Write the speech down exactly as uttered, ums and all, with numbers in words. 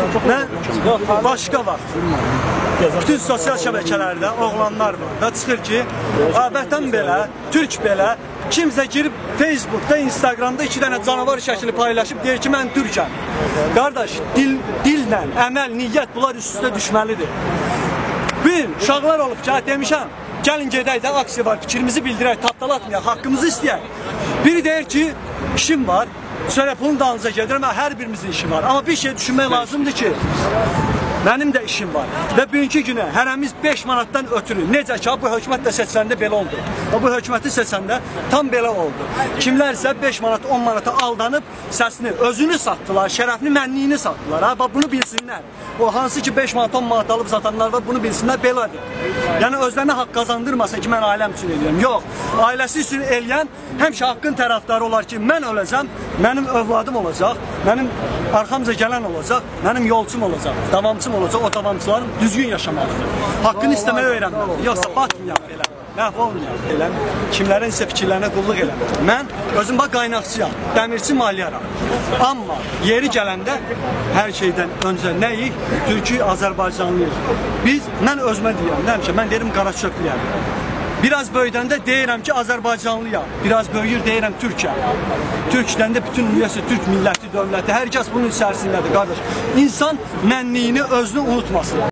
Və başqa vaxt bütün sosial şəbəkələrdə oğlanlar var da çıxır ki, vətən belə, türk belə, kimsə girib Facebookda, Instagramda iki dənə canavar şəkili paylaşıb deyir ki, mən türkəm. Qardaş, dil, dillə, əməl, niyyət bunlar üst-üstə düşməlidir. Bu gün uşaqlar olub ki, demişəm, gəlin gedək də aksiya var, fikrimizi bildirək, tapdalatmayaq, haqqımızı istəyək. Biri deyir ki, işim var, sonra bunun dalınıza gedirəm, hər birimizin işi var. Amma bir şey düşünmək lazımdır ki, mənim də işim var və bugünkü günə hərəmiz beş manatdan ötürü, necə ki, bu hökumət də seçəndə belə oldu. Bu hökuməti seçəndə tam belə oldu. Kimlər isə beş manat, on manata aldanıb səsini, özünü satdılar, şərəfini, mənliyini satdılar. Ha, bunu bilsinlər. O hansı ki beş manat, on manat alıb satanlar var, bunu bilsinlər, belədir. Yəni özlərinə haqq qazandırmasın ki, mən ailəm üçün eləyəm. Yox, ailəsi üçün eləyən həmişə haqqın tərəfdarı olar ki, mən öləcəm, mənim övladım olacaq, mənim arxamca gələn olacaq, mənim yolçum olacaq, davamçım olacaq, o davamçıların düzgün yaşamalıdır. Haqqını istəməyi öyrənməlidir. Yoxsa batmayaq belə, məhv olmayaq elə. Kimlərin isə fikirlərinə qulluq eləmir. Mən özüm bax qaynaqçıyam, dəmirçi malyaram. Amma yeri gələndə hər şeydən öncə nəyik? Türkü, Azərbaycanlıyıq. Biz, mən özümə deyirəm, nəmişə, mən deyirəm qaraçöplüyəm. Biraz böyüdəndə deyirəm ki, Azərbaycanlıyam. Biraz böyüyür deyirəm Türkəm. Türkdən də bütün üyəsi, Türk milləti, dövləti, hər kəs bunun içərisindədir, qardaş. İnsan mənliyini, özünü unutmasın.